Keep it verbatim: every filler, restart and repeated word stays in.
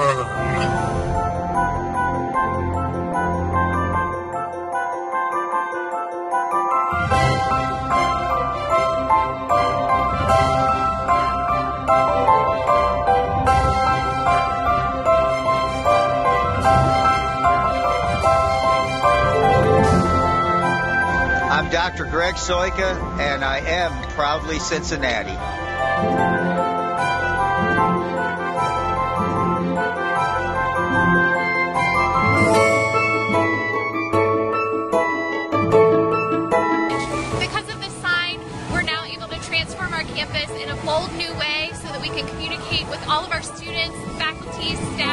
I'm Doctor Greg Sojka, and I am proudly Cincinnati. Because of this sign, we're now able to transform our campus in a bold new way so that we can communicate with all of our students, faculty, staff,